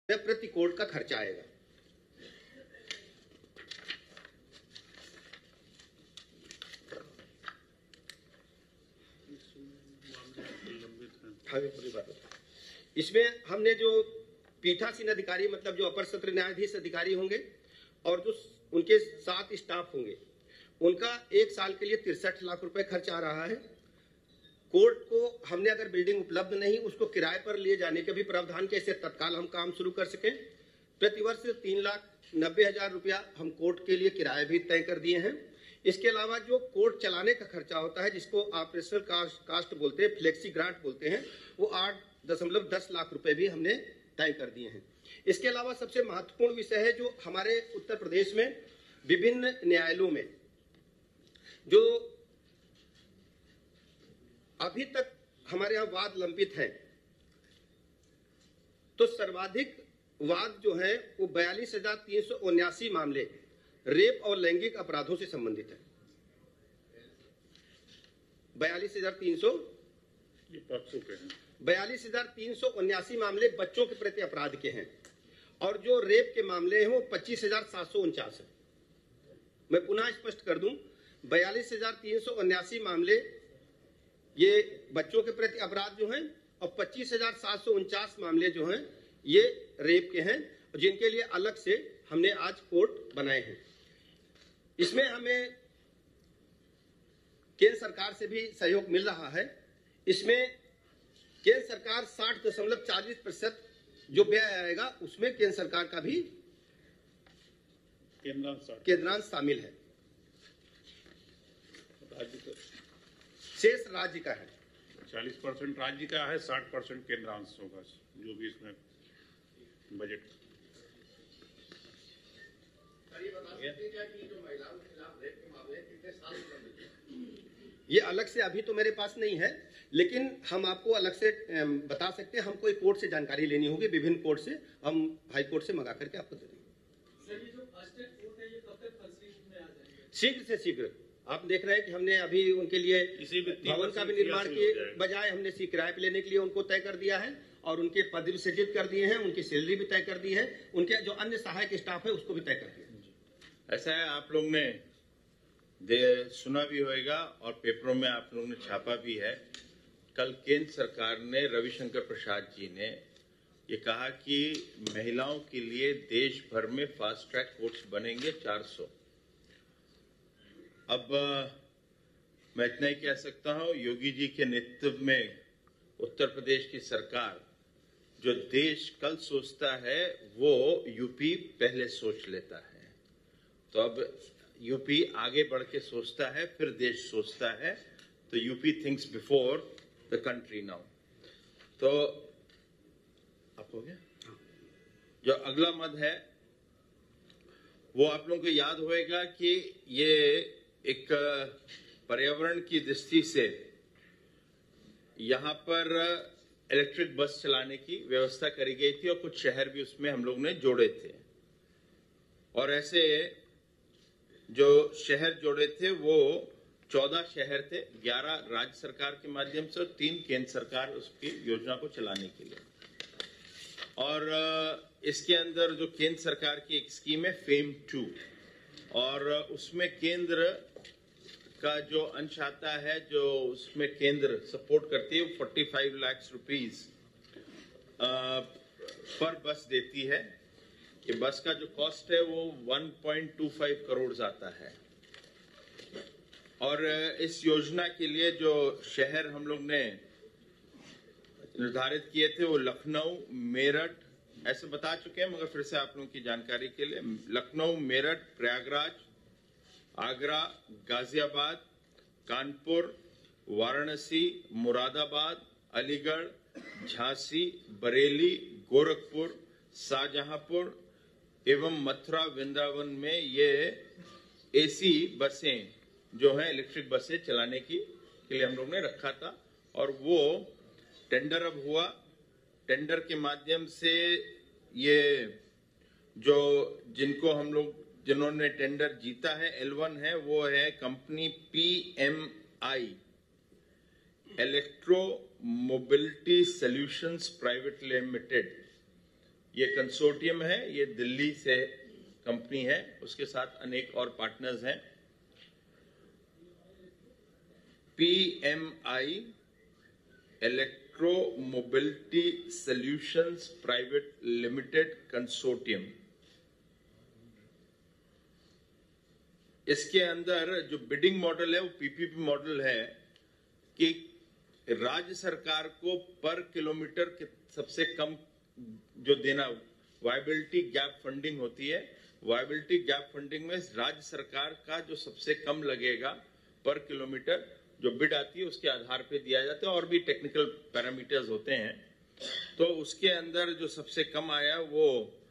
प्रति कोट का खर्चा आएगा। इसमें हमने जो पीठासीन अधिकारी मतलब जो अपर सत्र न्यायाधीश अधिकारी होंगे और जो उनके साथ स्टाफ होंगे उनका एक साल के लिए 63 लाख रुपए खर्च आ रहा है। कोर्ट को हमने अगर बिल्डिंग उपलब्ध नहीं उसको किराए पर लिए जाने के भी प्रावधान कैसे तत्काल हम काम शुरू कर सकें। प्रतिवर्ष 3,90,000 रुपया हम कोर्ट के लिए किराए भी तय कर दिए हैं। इसके अलावा जो कोर्ट चलाने का खर्चा होता है जिसको ऑपरेशनल कास्ट बोलते हैं, फ्लेक्सी ग्रांट बोलते हैं, वो 8.10 लाख रुपए भी हमने तय कर दिए हैं। इसके अलावा सबसे महत्वपूर्ण विषय है जो हमारे उत्तर प्रदेश में विभिन्न न्यायालयों में जो अभी तक हमारे यहाँ वाद लंबित हैं, तो सर्वाधिक वाद जो है वो 42,379 मामले रेप और लैंगिक अपराधों से संबंधित है। 42,379 मामले बच्चों के प्रति अपराध के हैं और जो रेप के मामले हैं वो 25,749 है। मैं पुनः स्पष्ट कर दूं, 42,379 मामले ये बच्चों के प्रति अपराध जो हैं और 25,749 मामले जो हैं ये रेप के हैं, जिनके लिए अलग से हमने आज कोर्ट बनाए हैं। इसमें हमें केंद्र सरकार से भी सहयोग मिल रहा है। इसमें केंद्र सरकार 60.40% जो व्यय आएगा उसमें केंद्र सरकार का भी केंद्रांश शामिल है। शेष राज्य का है। 40% राज्य का है, 60% केंद्रांश होगा जो भी इसमें बजट। ये अलग से अभी तो मेरे पास नहीं है, लेकिन हम आपको अलग से बता सकते हैं। हमको एक कोर्ट से जानकारी लेनी होगी, विभिन्न कोर्ट से हम हाई कोर्ट से मंगा करके आपको दे देंगे। शीघ्र से शीघ्र। आप देख रहे हैं कि हमने अभी उनके लिए भवन का भी निर्माण किए बजाय हमने किराए पे लेने के लिए उनको तय कर दिया है और उनके पद भी सृजित कर दिए हैं, उनकी सैलरी भी तय कर दी है, उनके जो अन्य सहायक स्टाफ है उसको भी तय कर दिया। ऐसा है, आप लोग ने सुना भी होगा और पेपरों में आप लोगों ने छापा भी है। कल केंद्र सरकार ने, रविशंकर प्रसाद जी ने ये कहा कि महिलाओं के लिए देश भर में फास्ट ट्रैक कोर्ट्स बनेंगे 400। अब मैं इतना ही कह सकता हूं, योगी जी के नेतृत्व में उत्तर प्रदेश की सरकार जो देश कल सोचता है वो यूपी पहले सोच लेता है। तो अब यूपी आगे बढ़ के सोचता है, फिर देश सोचता है। तो UP thinks before the country now. तो आप हो गया। जो अगला मद है वो आप लोगों को याद होएगा कि ये एक पर्यावरण की दृष्टि से यहां पर इलेक्ट्रिक बस चलाने की व्यवस्था करी गई थी और कुछ शहर भी उसमें हम लोग ने जोड़े थे। और ऐसे जो शहर जोड़े थे वो 14 शहर थे, 11 राज्य सरकार के माध्यम से और 3 केंद्र सरकार उसकी योजना को चलाने के लिए। और इसके अंदर जो केंद्र सरकार की एक स्कीम है फेम 2 और उसमें केंद्र का जो अंश आता है, जो उसमें केंद्र सपोर्ट करती है, 45 लाख रुपीस पर बस देती है। ये बस का जो कॉस्ट है वो 1.25 करोड़ आता है। और इस योजना के लिए जो शहर हम लोग ने निर्धारित किए थे वो लखनऊ, मेरठ, ऐसे बता चुके हैं मगर फिर से आप लोगों की जानकारी के लिए, लखनऊ, मेरठ, प्रयागराज, आगरा, गाजियाबाद, कानपुर, वाराणसी, मुरादाबाद, अलीगढ़, झांसी, बरेली, गोरखपुर, शाहजहांपुर एवं मथुरा, वृंदावन में ये एसी बसें जो हैं, इलेक्ट्रिक बसें चलाने के लिए हम लोग ने रखा था। और वो टेंडर अब हुआ। टेंडर के माध्यम से ये जो जिनको हम लोग जिन्होंने टेंडर जीता है, L1 है, वो है company PMI electro mobility solutions private limited. ये कंसोर्टियम है, ये दिल्ली से कंपनी है, उसके साथ अनेक और पार्टनर्स हैं। PMI electro mobility solutions private limited consortium, इसके अंदर जो बिडिंग मॉडल है वो PPP मॉडल है कि राज्य सरकार को पर किलोमीटर सबसे कम जो देना वायबिलिटी गैप फंडिंग होती है, वायबिलिटी गैप फंडिंग में राज्य सरकार का जो सबसे कम लगेगा पर किलोमीटर जो बिड आती है उसके आधार पे दिया जाता है, और भी टेक्निकल पैरामीटर्स होते हैं। तो उसके अंदर जो सबसे कम आया वो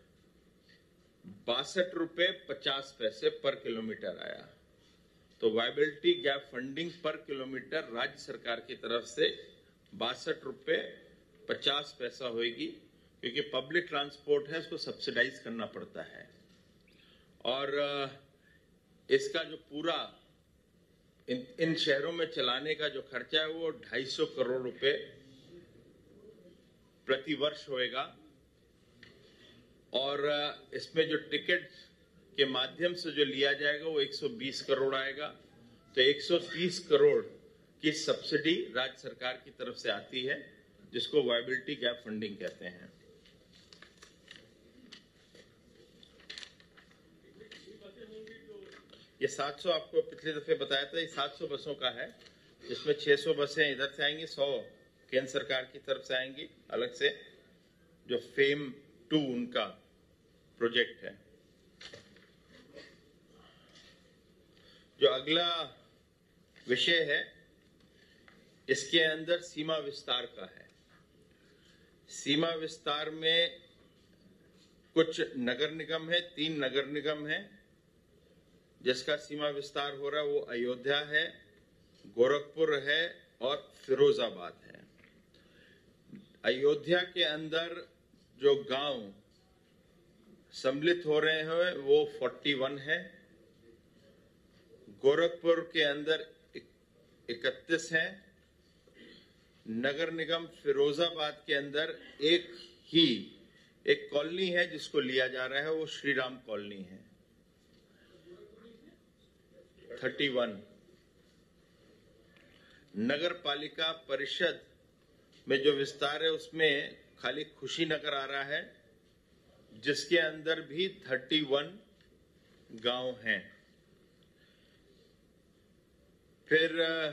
62 रुपए 50 पैसे पर किलोमीटर आया। तो वायबिलिटी गैप फंडिंग पर किलोमीटर राज्य सरकार की तरफ से 62 रुपए 50 पैसा होगी, क्योंकि पब्लिक ट्रांसपोर्ट है उसको सब्सिडाइज करना पड़ता है। और इसका जो पूरा इन शहरों में चलाने का जो खर्चा है वो 250 करोड़ रुपए प्रति वर्ष होएगा। और इसमें जो टिकट के माध्यम से जो लिया जाएगा वो 120 करोड़ आएगा। तो 130 करोड़ की सब्सिडी राज्य सरकार की तरफ से आती है, जिसको वायबिलिटी गैप फंडिंग कहते हैं। ये 700 आपको पिछले दफे बताया था, ये 700 बसों का है, जिसमें 600 बसें इधर से आएंगी, 100 केंद्र सरकार की तरफ से आएंगी अलग से, जो फेम 2 उनका प्रोजेक्ट है। जो अगला विषय है इसके अंदर सीमा विस्तार का है। सीमा विस्तार में कुछ नगर निगम है, 3 नगर निगम है जिसका सीमा विस्तार हो रहा है। वो अयोध्या है, गोरखपुर है और फिरोजाबाद है। अयोध्या के अंदर जो गांव सम्मिलित हो रहे हैं वो 41 है। गोरखपुर के अंदर 31 है। नगर निगम फिरोजाबाद के अंदर एक कॉलोनी है जिसको लिया जा रहा है, वो श्री राम कॉलोनी है, 31। नगर पालिका परिषद में जो विस्तार है उसमें खाली खुशी नगर आ रहा है, जिसके अंदर भी 31 गांव हैं। फिर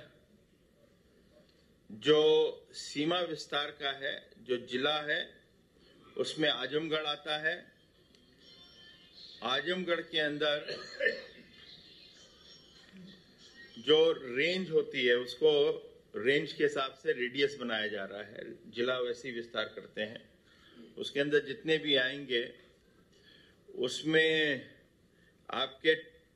जो सीमा विस्तार का है, जो जिला है, उसमें आजमगढ़ आता है। आजमगढ़ के अंदर जो रेंज होती है उसको रेंज के हिसाब से रेडियस बनाया जा रहा है, जिला वैसे ही विस्तार करते हैं। उसके अंदर जितने भी आएंगे उसमें आपके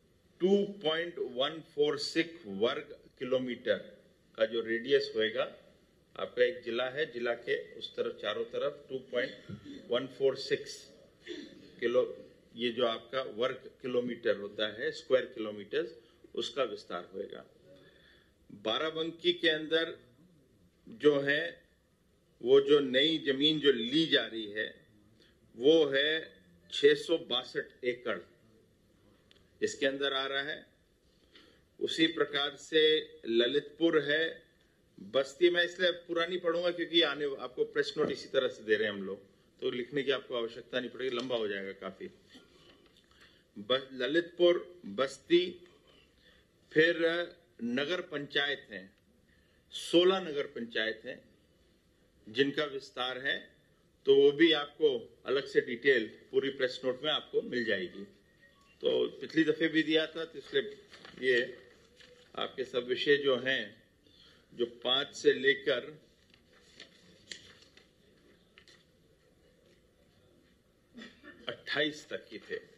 2.146 वर्ग किलोमीटर का जो रेडियस होएगा, आपका एक जिला है, जिला के उस तरफ चारों तरफ 2.146 किलो, ये जो आपका वर्ग किलोमीटर होता है, स्क्वायर किलोमीटर, उसका विस्तार होएगा। बाराबंकी के अंदर जो है वो जो नई जमीन जो ली जा रही है वो है 662 एकड़, इसके अंदर आ रहा है। उसी प्रकार से ललितपुर है, बस्ती में इसलिए पूरा नहीं पढ़ूंगा क्योंकि आने आपको प्रेस नोट इसी तरह से दे रहे हैं हम लोग, तो लिखने की आपको आवश्यकता नहीं पड़ेगी, लंबा हो जाएगा काफी। ललितपुर, बस्ती, फिर नगर पंचायत हैं, 16 नगर पंचायत हैं जिनका विस्तार है, तो वो भी आपको अलग से डिटेल पूरी प्रेस नोट में आपको मिल जाएगी। तो पिछली दफे भी दिया था, तो इसलिए ये आपके सब विषय जो हैं, जो 5 से लेकर 28 तक की थे।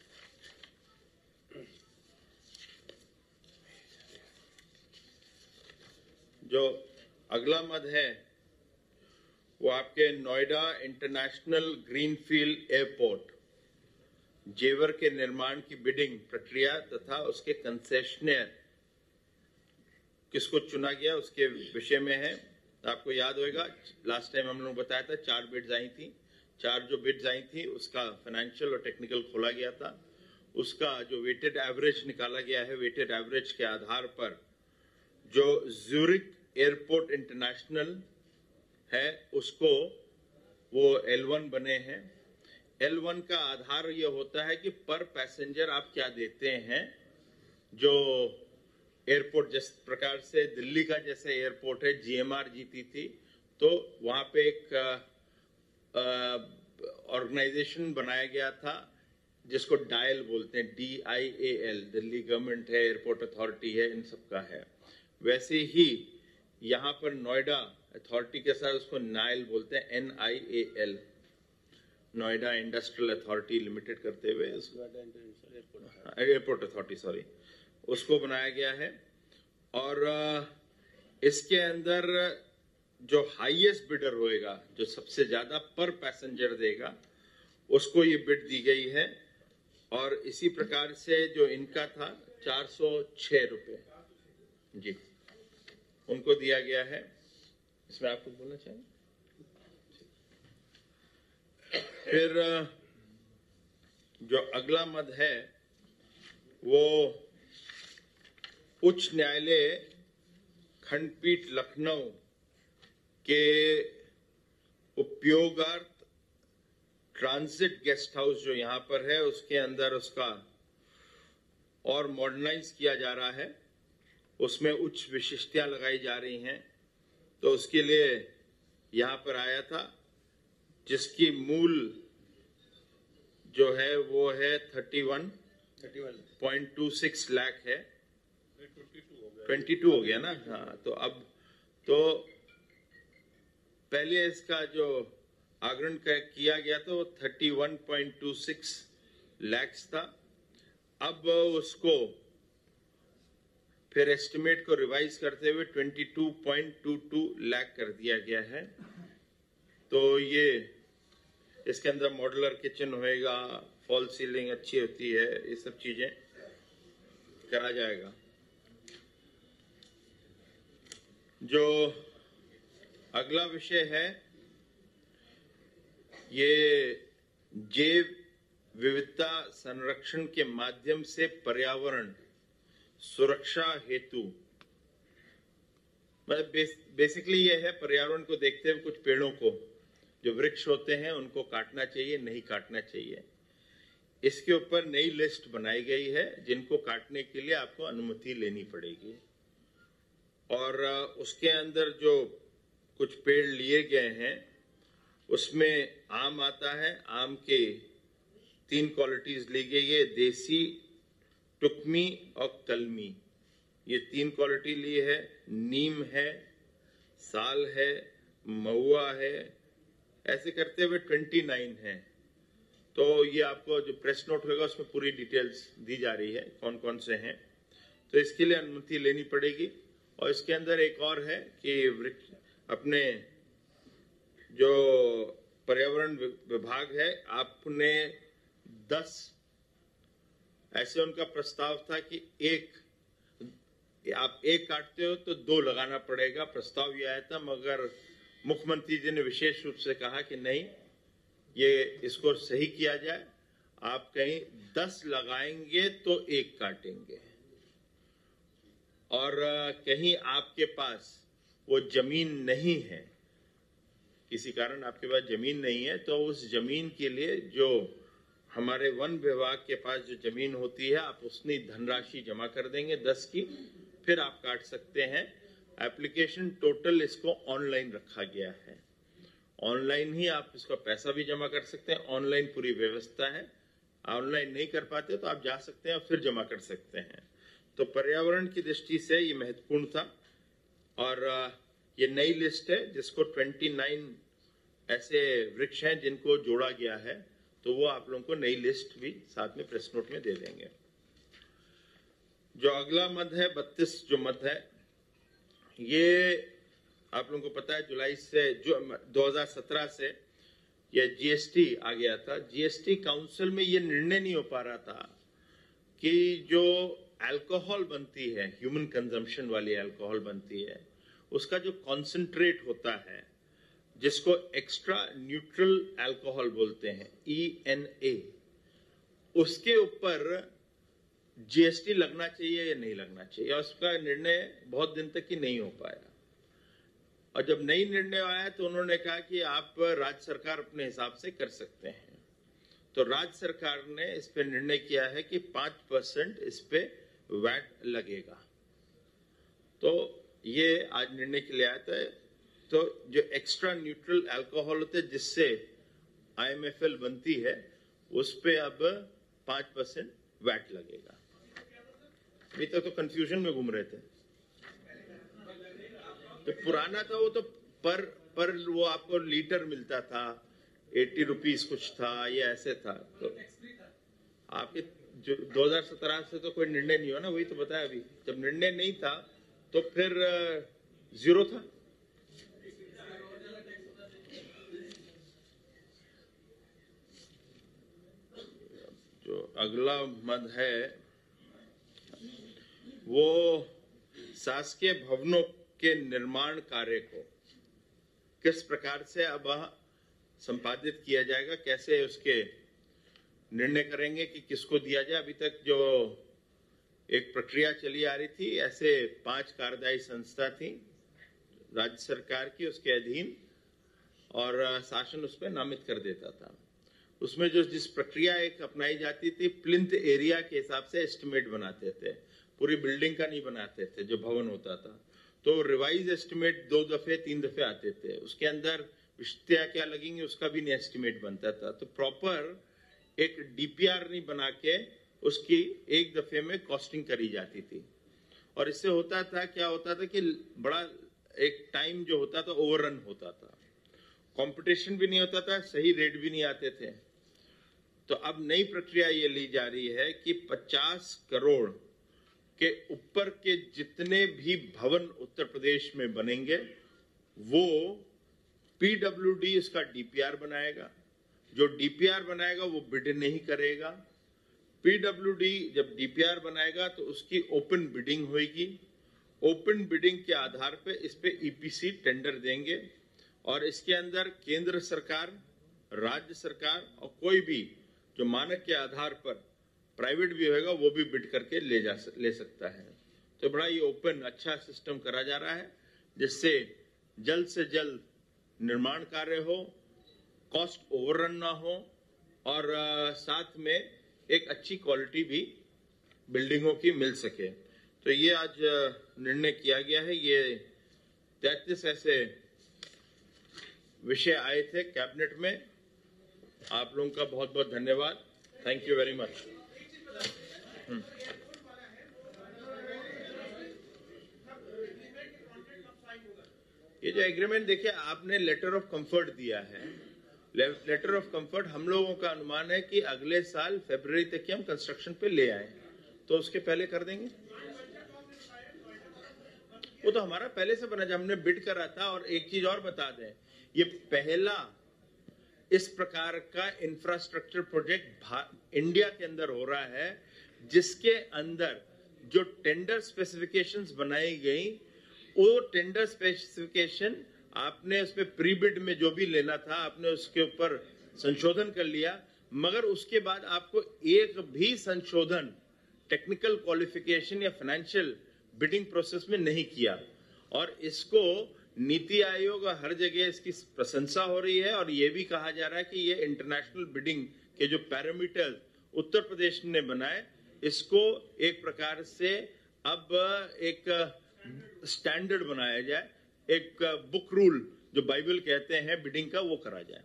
जो अगला मद है वो आपके नोएडा इंटरनेशनल ग्रीनफील्ड एयरपोर्ट जेवर के निर्माण की बिडिंग प्रक्रिया तथा उसके कंसेशनर किसको चुना गया उसके विषय में है। आपको याद होगा लास्ट टाइम हम लोग बताया था 4 बिड्स आई थी, 4 जो बिड्स आई थी उसका फाइनेंशियल और टेक्निकल खोला गया था। उसका जो वेटेड एवरेज निकाला गया है, वेटेड एवरेज के आधार पर जो ज्यूरिक एयरपोर्ट इंटरनेशनल है उसको वो L1 बने हैं। L1 का आधार ये होता है कि पर पैसेंजर आप क्या देते हैं। जो एयरपोर्ट जिस प्रकार से दिल्ली का जैसे एयरपोर्ट है GMR जीती थी, तो वहां पे एक ऑर्गेनाइजेशन बनाया गया था जिसको डायल बोलते हैं, DIAL, दिल्ली गवर्नमेंट है, एयरपोर्ट अथॉरिटी है, इन सब का है। वैसे ही यहाँ पर नोएडा अथॉरिटी के साथ उसको नायल बोलते हैं, NIAL, Noida industrial authority limited करते हुए एयरपोर्ट अथॉरिटी, सॉरी, उसको बनाया गया है। और इसके अंदर जो हाईएस्ट बिडर होएगा, जो सबसे ज्यादा पर पैसेंजर देगा, उसको ये बिड दी गई है। और इसी प्रकार से जो इनका था 406 रुपए जी, उनको दिया गया है। इसमें आपको बोलना चाहिए। फिर जो अगला मद है वो उच्च न्यायालय खंडपीठ लखनऊ के उपयोगार्थ ट्रांजिट गेस्ट हाउस जो यहां पर है उसके अंदर उसका और मॉडर्नाइज किया जा रहा है। उसमें उच्च विशिष्टताएं लगाई जा रही हैं। तो उसके लिए यहां पर आया था, जिसकी मूल जो है वो है 31.26 लाख है। 22 हो गया ना, हाँ। तो अब तो पहले इसका जो आग्रहण किया गया था वो 31.26 लाख था। अब उसको फिर एस्टिमेट को रिवाइज करते हुए 22.22 लाख कर दिया गया है। तो ये इसके अंदर मॉड्यूलर किचन होएगा, फॉल सीलिंग अच्छी होती है, ये सब चीजें करा जाएगा। जो अगला विषय है ये जैव विविधता संरक्षण के माध्यम से पर्यावरण सुरक्षा हेतु, मतलब बेसिकली ये है पर्यावरण को देखते हुए कुछ पेड़ों को, जो वृक्ष होते हैं उनको काटना चाहिए, नहीं काटना चाहिए। इसके ऊपर नई लिस्ट बनाई गई है जिनको काटने के लिए आपको अनुमति लेनी पड़ेगी। और उसके अंदर जो कुछ पेड़ लिए गए हैं उसमें आम आता है। आम के 3 क्वालिटीज ली गई है, देसी, टुकमी और कलमी, ये 3 क्वालिटी ली है। नीम है, साल है, महुआ है, ऐसे करते हुए 29 है। तो ये आपको जो प्रेस नोट होगा उसमें पूरी डिटेल्स दी जा रही है कौन कौन से हैं। तो इसके लिए अनुमति लेनी पड़ेगी। और इसके अंदर एक और है कि अपने जो पर्यावरण विभाग है, आपने 10 ऐसे उनका प्रस्ताव था कि आप एक काटते हो तो 2 लगाना पड़ेगा, प्रस्ताव ये आया था। मगर मुख्यमंत्री जी ने विशेष रूप से कहा कि नहीं, ये इसको सही किया जाए, आप कहीं 10 लगाएंगे तो 1 काटेंगे। और कहीं आपके पास वो जमीन नहीं है, किसी कारण आपके पास जमीन नहीं है, तो उस जमीन के लिए जो हमारे वन विभाग के पास जो जमीन होती है, आप उसकी धनराशि जमा कर देंगे 10 की, फिर आप काट सकते हैं। एप्लीकेशन टोटल इसको ऑनलाइन रखा गया है, ऑनलाइन ही आप इसका पैसा भी जमा कर सकते हैं। ऑनलाइन पूरी व्यवस्था है, ऑनलाइन नहीं कर पाते तो आप जा सकते हैं और फिर जमा कर सकते हैं। तो पर्यावरण की दृष्टि से ये महत्वपूर्ण था। और ये नई लिस्ट है जिसको 29 ऐसे वृक्ष हैं जिनको जोड़ा गया है, तो वो आप लोगों को नई लिस्ट भी साथ में प्रेस नोट में दे देंगे। जो अगला मद है 32 जो मद है, ये आप लोगों को पता है जुलाई से, जो 2017 से ये जीएसटी आ गया था। जीएसटी काउंसिल में ये निर्णय नहीं हो पा रहा था कि जो अल्कोहल बनती है, ह्यूमन कंजम्पशन वाली अल्कोहल बनती है, उसका जो कॉन्सेंट्रेट होता है जिसको एक्स्ट्रा न्यूट्रल अल्कोहल बोलते हैं, ENA, उसके ऊपर GST लगना चाहिए या नहीं लगना चाहिए, और उसका निर्णय बहुत दिन तक ही नहीं हो पाया। और जब नई निर्णय आया तो उन्होंने कहा कि आप राज्य सरकार अपने हिसाब से कर सकते हैं। तो राज्य सरकार ने इस पे निर्णय किया है कि 5% इस पे वैट लगेगा। तो ये आज निर्णय के लिए आया था। तो जो एक्स्ट्रा न्यूट्रल अल्कोहल होते हैं जिससे IMFL बनती है, उस पे अब 5% वैट लगेगा। अभी तक तो कंफ्यूजन में घूम रहे थे। तो पुराना था वो तो पर वो आपको लीटर मिलता था, 80 रुपीज कुछ था, ये ऐसे था। तो आपके जो 2017 से तो कोई निर्णय नहीं हुआ ना, वही तो बताया अभी। जब निर्णय नहीं था तो फिर 0 था। जो अगला मद है वो शासकीय भवनों के निर्माण कार्य को किस प्रकार से अब संपादित किया जाएगा, कैसे उसके निर्णय करेंगे कि किसको दिया जाए। अभी तक जो एक प्रक्रिया चली आ रही थी, ऐसे 5 कार्यदायी संस्था थी राज्य सरकार की, उसके अधीन, और शासन उस पर नामित कर देता था। उसमें जो जिस प्रक्रिया एक अपनाई जाती थी, प्लिंथ एरिया के हिसाब से एस्टिमेट बनाते थे, पूरी बिल्डिंग का नहीं बनाते थे जो भवन होता था। तो रिवाइज एस्टिमेट 2 दफे 3 दफे आते थे, उसके अंदर विषयता क्या लगेंगे उसका भी नहीं एस्टिमेट बनता था। तो प्रॉपर एक DPR नहीं बना के उसकी एक दफे में कॉस्टिंग करी जाती थी। और इससे होता था, क्या होता था कि बड़ा एक टाइम जो होता था ओवररन होता था, कंपटीशन भी नहीं होता था, सही रेट भी नहीं आते थे। तो अब नई प्रक्रिया ये ली जा रही है कि 50 करोड़ के ऊपर के जितने भी भवन उत्तर प्रदेश में बनेंगे वो PWD इसका DPR बनाएगा। जो DPR बनाएगा वो बिड नहीं करेगा। PWD जब DPR बनाएगा तो उसकी ओपन बिडिंग होगी। ओपन बिडिंग के आधार पे इस पे EPC टेंडर देंगे और इसके अंदर केंद्र सरकार, राज्य सरकार और कोई भी जो मानक के आधार पर प्राइवेट भी होगा वो भी बिड करके ले सकता है। तो बड़ा ये ओपन अच्छा सिस्टम करा जा रहा है जिससे जल्द से जल्द निर्माण कार्य हो, कॉस्ट ओवररन ना हो और साथ में एक अच्छी क्वालिटी भी बिल्डिंगों की मिल सके। तो ये आज निर्णय किया गया है। ये 33 ऐसे विषय आए थे कैबिनेट में। आप लोगों का बहुत बहुत धन्यवाद। Thank you very much. ये जो एग्रीमेंट देखिए, आपने लेटर ऑफ कंफर्ट दिया है। लेटर ऑफ कंफर्ट हम लोगों का अनुमान है कि अगले साल फरवरी तक की हम कंस्ट्रक्शन पे ले आए, तो उसके पहले कर देंगे। वो तो हमारा पहले से बना, जब हमने बिड करा था। और एक चीज और बता दें, ये पहला इस प्रकार का इंफ्रास्ट्रक्चर प्रोजेक्ट इंडिया के अंदर हो रहा है जिसके अंदर जो टेंडर स्पेसिफिकेशंस बनाई गई, वो टेंडर स्पेसिफिकेशन आपने उसमें प्री बिड में जो भी लेना था आपने उसके ऊपर संशोधन कर लिया, मगर उसके बाद आपको एक भी संशोधन टेक्निकल क्वालिफिकेशन या फाइनेंशियल बिडिंग प्रोसेस में नहीं किया। और इसको नीति आयोग हर जगह इसकी प्रशंसा हो रही है और ये भी कहा जा रहा है कि ये इंटरनेशनल बिडिंग के जो पैरामीटर उत्तर प्रदेश ने बनाए, इसको एक प्रकार से अब एक स्टैंडर्ड बनाया जाए, एक बुक रूल जो बाइबल कहते हैं बिडिंग का, वो करा जाए।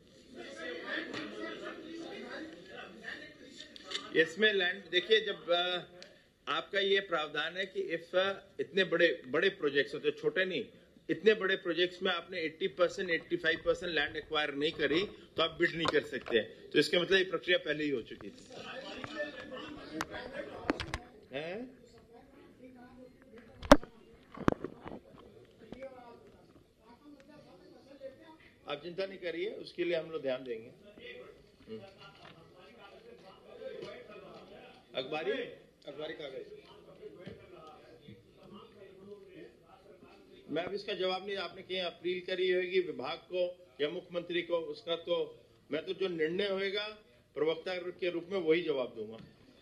इसमें लैंड देखिए, जब आपका ये प्रावधान है कि इफ इतने बड़े प्रोजेक्ट्स होते, छोटे नहीं, इतने बड़े प्रोजेक्ट्स में आपने 80% 85% लैंड एक्वायर नहीं करी तो आप बिड नहीं कर सकते। तो इसके मतलब ये प्रक्रिया पहले ही हो चुकी थी। आप चिंता नहीं करिए, उसके लिए हम लोग ध्यान देंगे। अखबारी कागज मैं अब इसका जवाब नहीं, आपने कहीं अपील करी होगी विभाग को या मुख्यमंत्री को, उसका तो मैं तो जो निर्णय होएगा प्रवक्ता के रूप में वही जवाब दूंगा।